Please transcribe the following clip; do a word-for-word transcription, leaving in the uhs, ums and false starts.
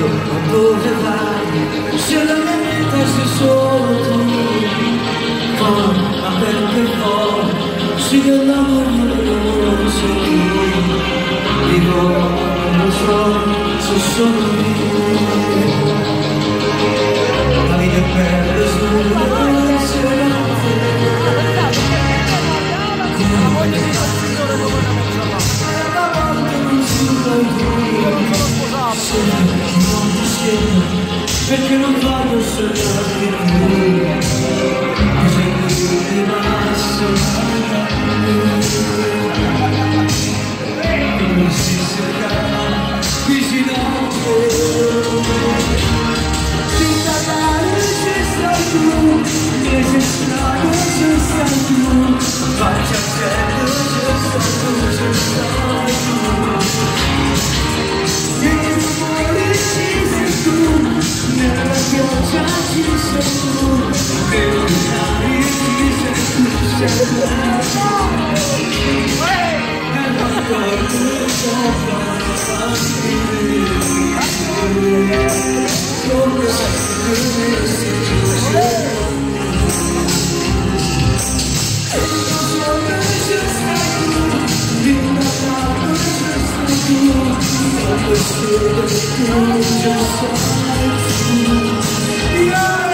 chiedo ma dove vai, se la mia vita sei solo tu. Oh, ma perché poi se io l'amore non sei tu, dico non lo so se sono io. La vita perde sulle serate, perché non voglio osservarti più, bisogna che rimasto come si cerca qui si notte senza dare se stai tu, che se strano se stai tu, faccia certo se stai tu, se stai tu. Nella pioggia ci sei tu, nei lontani ci sei tu, sei tu. E non voglio come se tu, just